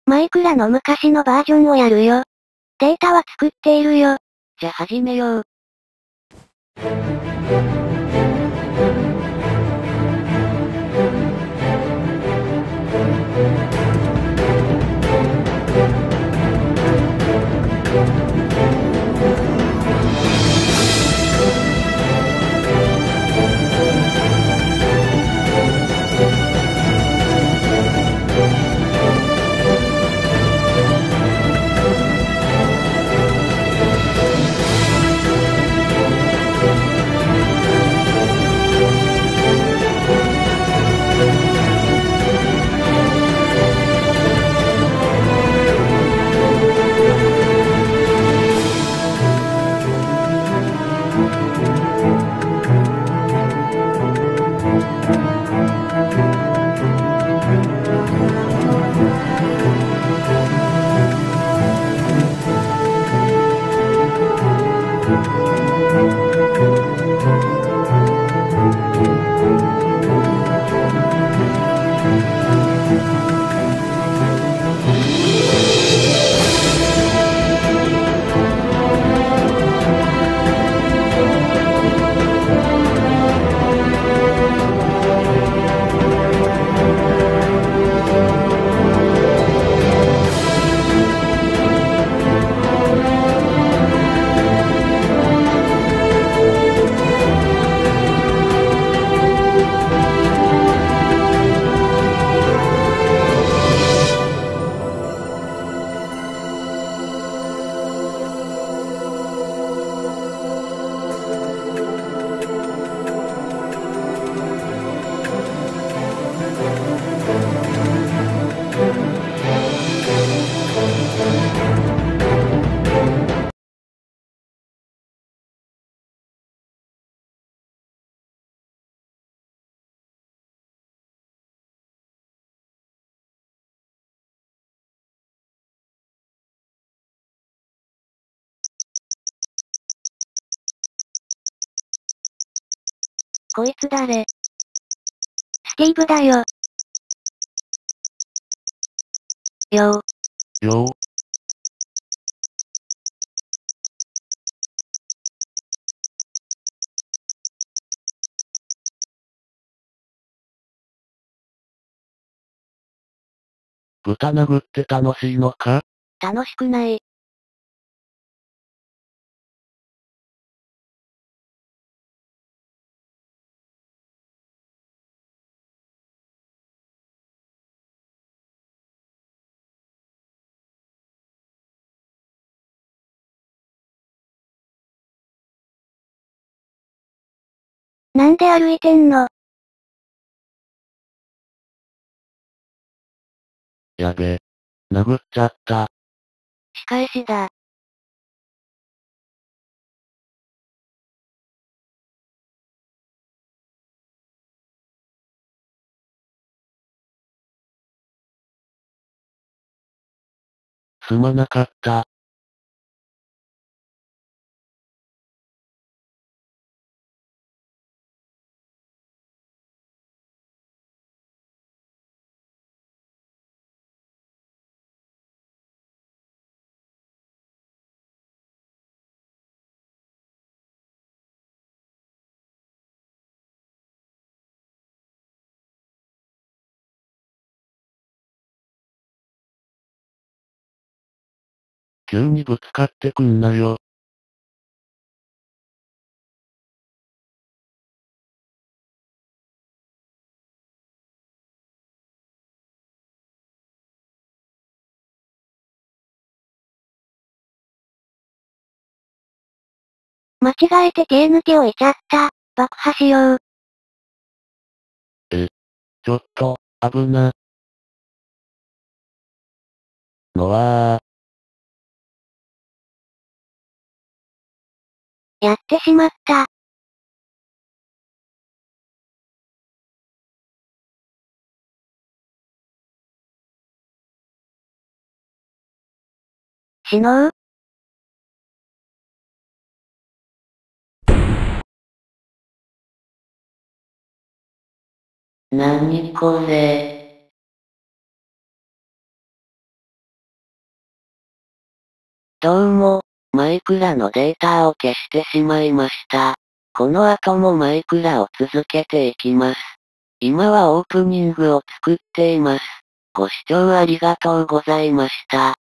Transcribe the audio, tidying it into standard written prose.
マイクラの昔のバージョンをやるよ。データは作っているよ。 じゃ始めよう。 こいつ誰？スティーブだよ。よよー。豚殴って楽しいのか？ 楽しくない。なんで歩いてんの？ やべ。殴っちゃった。 仕返しだ。 すまなかった。急にぶつかってくんなよ。 間違えて手抜き置いちゃった。爆破しよう。 ちょっと、危な。のわやってしまった。死のう？ なにこれ。 どうも、マイクラのデータを消してしまいました。この後もマイクラを続けていきます。今はオープニングを作っています。ご視聴ありがとうございました。